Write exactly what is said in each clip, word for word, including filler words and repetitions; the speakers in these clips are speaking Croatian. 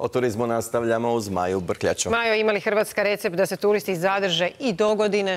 O turizmu nastavljamo uz Maju Brkljaču. Majo, ima li Hrvatska recept da se turisti zadrže i do godine?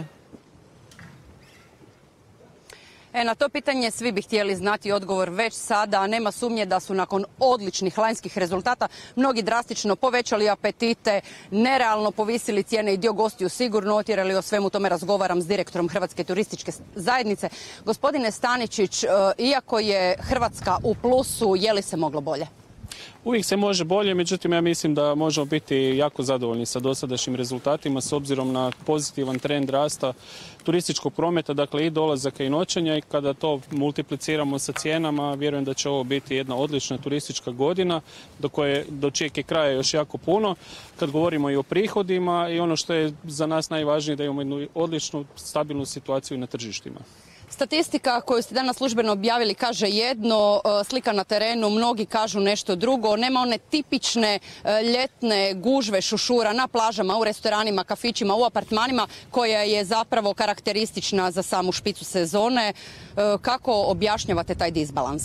E, na to pitanje svi bi htjeli znati odgovor već sada, a nema sumnje da su nakon odličnih lanjskih rezultata mnogi drastično povećali apetite, nerealno povisili cijene i dio gostiju sigurno otjerali. O svemu tome razgovaram s direktorom Hrvatske turističke zajednice. Gospodine Staničić, iako je Hrvatska u plusu, je li se moglo bolje? Uvijek se može bolje, međutim ja mislim da možemo biti jako zadovoljni sa dosadašnjim rezultatima s obzirom na pozitivan trend rasta turističkog prometa, dakle i dolazaka i noćenja, i kada to multipliciramo sa cijenama, vjerujem da će ovo biti jedna odlična turistička godina do koje, do čijeg je kraja još jako puno. Kad govorimo i o prihodima i ono što je za nas najvažnije, da imamo jednu odličnu, stabilnu situaciju na tržištima. Statistika koju ste danas službeno objavili kaže jedno, slika na terenu, mnogi kažu nešto drugo. Nema one tipične ljetne gužve šušura na plažama, u restoranima, kafićima, u apartmanima koja je zapravo karakteristična za samu špicu sezone. Kako objašnjavate taj disbalans?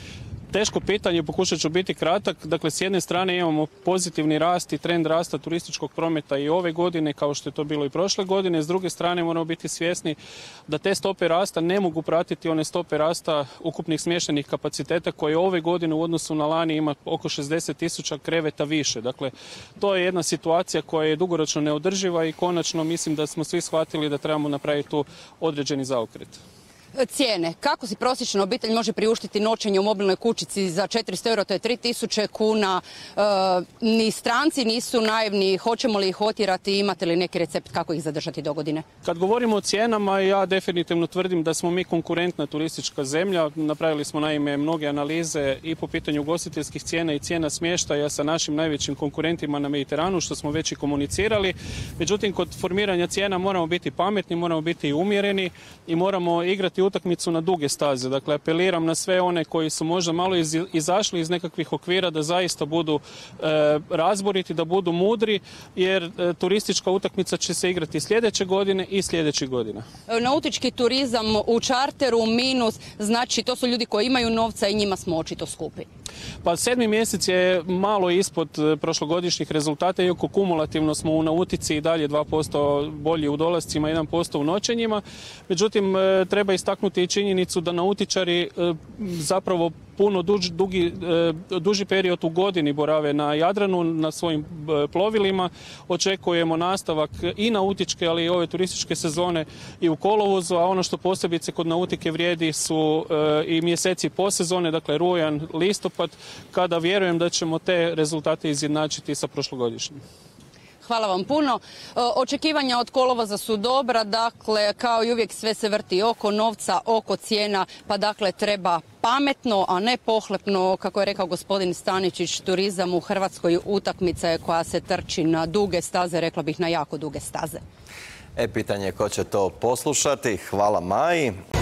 Teško pitanje, pokušat ću biti kratak. Dakle, s jedne strane imamo pozitivni rast i trend rasta turističkog prometa i ove godine, kao što je to bilo i prošle godine. S druge strane moramo biti svjesni da te stope rasta ne mogu pratiti one stope rasta ukupnih smještajnih kapaciteta koje ove godine u odnosu na lani ima oko šezdeset tisuća kreveta više. Dakle, to je jedna situacija koja je dugoročno neodrživa i konačno mislim da smo svi shvatili da trebamo napraviti tu određeni zaokret. Cijene. Kako si prosječna obitelj može priuštiti noćenje u mobilnoj kućici za četiristo eura, to je tri tisuće kuna. E, ni stranci nisu naivni. Hoćemo li ih otjerati? Imate li neki recept kako ih zadržati do godine? Kad govorimo o cijenama, ja definitivno tvrdim da smo mi konkurentna turistička zemlja. Napravili smo naime mnoge analize i po pitanju ugostiteljskih cijena i cijena smještaja sa našim najvećim konkurentima na Mediteranu, što smo već i komunicirali. Međutim, kod formiranja cijena moramo biti pametni, moramo biti umjereni i moramo igrati utakmicu na duge staze. Dakle, apeliram na sve one koji su možda malo iz, izašli iz nekakvih okvira da zaista budu e, razboriti, da budu mudri, jer e, turistička utakmica će se igrati sljedeće godine i sljedećih godina. Nautički turizam u čarteru minus, znači to su ljudi koji imaju novca i njima smo očito skupi. Pa sedmi mjesec je malo ispod prošlogodišnjih rezultata, iako kumulativno smo u nautici i dalje dva posto bolji u dolascima, jedan posto u noćenjima. Međutim, treba istaknuti i činjenicu da nautičari zapravo puno duž, dugi, duži period u godini borave na Jadranu, na svojim plovilima. Očekujemo nastavak i nautičke, ali i ove turističke sezone i u kolovozu, a ono što posebice kod nautike vrijedi su i mjeseci posezone, dakle rujan, listopad, kada vjerujem da ćemo te rezultate izjednačiti sa prošlogodišnjim. Hvala vam puno. Očekivanja od kolovoza su dobra, dakle, kao i uvijek sve se vrti oko novca, oko cijena, pa dakle treba pametno, a ne pohlepno, kako je rekao gospodin Staničić, turizam u Hrvatskoj utakmica je koja se trči na duge staze, rekla bih na jako duge staze. E, pitanje je ko će to poslušati. Hvala Maji.